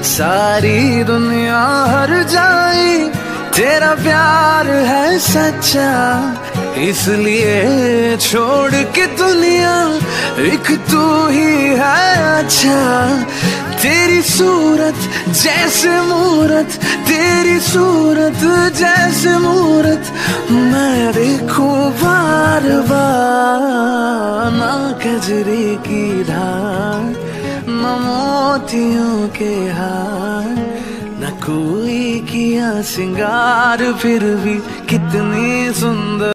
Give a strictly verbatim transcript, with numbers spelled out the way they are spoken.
सारी दुनिया हर जाए, तेरा प्यार है सच्चा, इसलिए छोड़ के दुनिया एक तू ही है अच्छा। तेरी सूरत जैसे मूरत, तेरी सूरत जैसे मूरत, मैं देखूं बार बार। ना कजरे की धार, न मोतियों के हार, न कोई किया सिंगार, फिर भी कितनी सुंदर